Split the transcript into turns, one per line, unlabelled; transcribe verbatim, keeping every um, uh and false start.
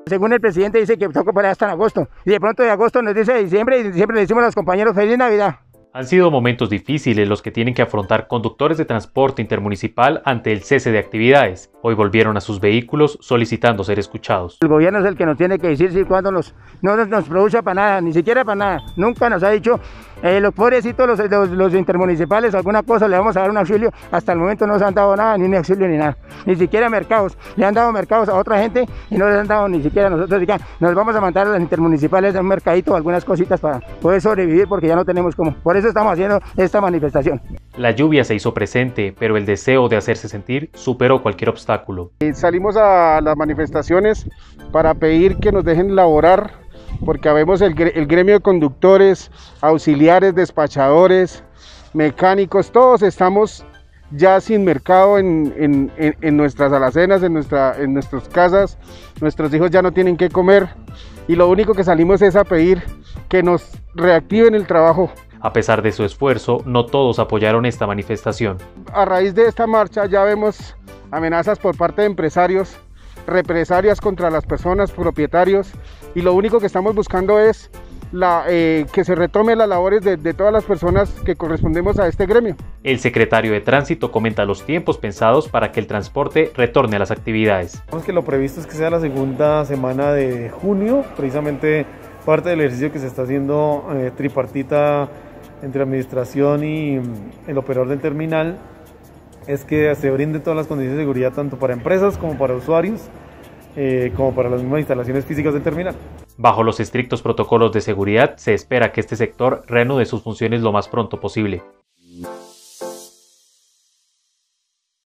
Según el presidente dice que toca para hasta en agosto, y de pronto de agosto nos dice diciembre, y en diciembre le decimos a los compañeros feliz Navidad.
Han sido momentos difíciles los que tienen que afrontar conductores de transporte intermunicipal ante el cese de actividades. Hoy volvieron a sus vehículos solicitando ser escuchados.
El gobierno es el que nos tiene que decir si cuando nos, no nos, nos produce para nada, ni siquiera para nada. Nunca nos ha dicho, eh, los pobrecitos, los, los, los intermunicipales, alguna cosa le vamos a dar un auxilio. Hasta el momento no nos han dado nada, ni un auxilio ni nada. Ni siquiera mercados. Le han dado mercados a otra gente y no les han dado ni siquiera a nosotros. Digan, nos vamos a mandar a los intermunicipales a un mercadito, algunas cositas para poder sobrevivir porque ya no tenemos cómo. Por eso estamos haciendo esta manifestación.
La lluvia se hizo presente, pero el deseo de hacerse sentir superó cualquier obstáculo.
Salimos a las manifestaciones para pedir que nos dejen laborar, porque habemos el, el gremio de conductores, auxiliares, despachadores, mecánicos, todos estamos ya sin mercado en, en, en, en nuestras alacenas, en, nuestra, en nuestras casas, nuestros hijos ya no tienen qué comer y lo único que salimos es a pedir que nos reactiven el trabajo.
A pesar de su esfuerzo, no todos apoyaron esta manifestación.
A raíz de esta marcha ya vemos amenazas por parte de empresarios, represalias contra las personas, propietarios, y lo único que estamos buscando es la, eh, que se retome las labores de, de todas las personas que correspondemos a este gremio.
El secretario de Tránsito comenta los tiempos pensados para que el transporte retorne a las actividades.
Que lo previsto es que sea la segunda semana de junio, precisamente parte del ejercicio que se está haciendo eh, tripartita entre administración y el operador del terminal es que se brinden todas las condiciones de seguridad tanto para empresas como para usuarios, eh, como para las mismas instalaciones físicas del terminal.
Bajo los estrictos protocolos de seguridad, se espera que este sector reanude sus funciones lo más pronto posible.